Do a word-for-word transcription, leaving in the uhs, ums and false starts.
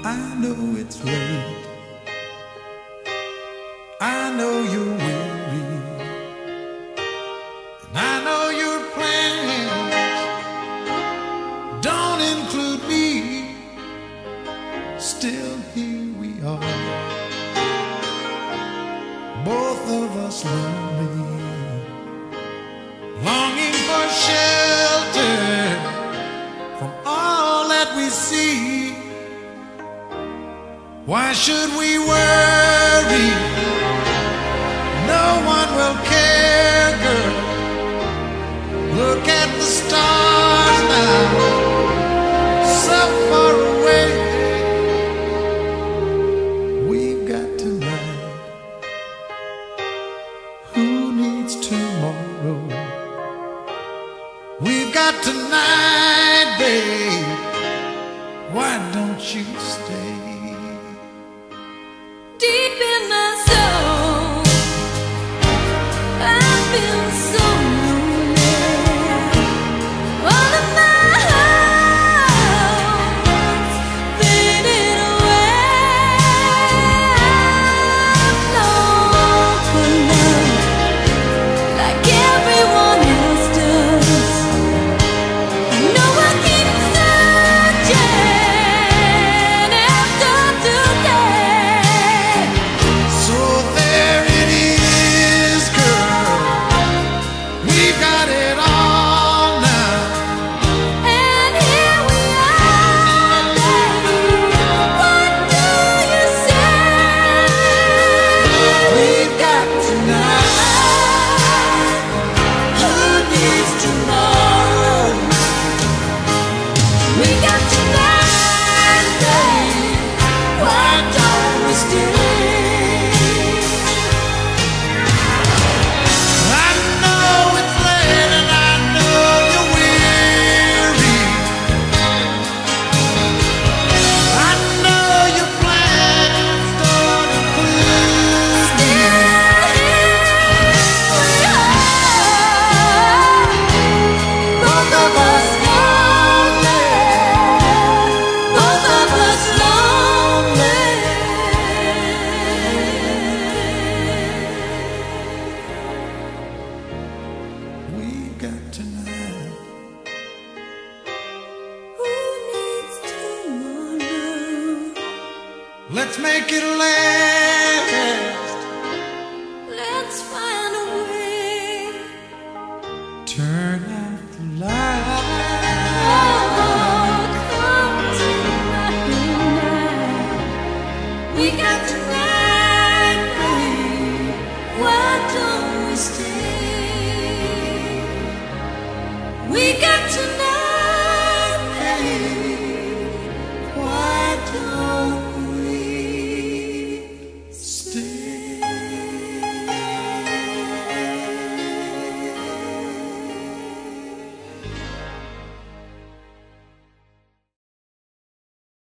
I know it's late, I know you're weary, and I know your plans don't include me. Still here we are, both of us lonely, longing for shelter from all that we see. Why should we worry? No one will care, girl. Look at the stars now, so far away. We've got tonight. Who needs tomorrow? We've got tonight, babe. Why don't you stay? Deep in my soul, I feel so lonely. All of my hopes faded away. I'm long for love, like everyone else does. I know I keep searching after today. So there it is, girl. We've got it all now. And here we are, baby. What do you say? We've got tonight. Who needs tomorrow? We got tonight, baby. Why don't we stay? I know it's late and I know you're weary. I know your plans don't include me. Both of us lonely. Both of us lonely. We've got tonight. Who needs tomorrow? Let's make it last. Let's find a way. Turn out the light. Oh, come tonight. We got tonight, babe. Why don't we stay? We got tonight.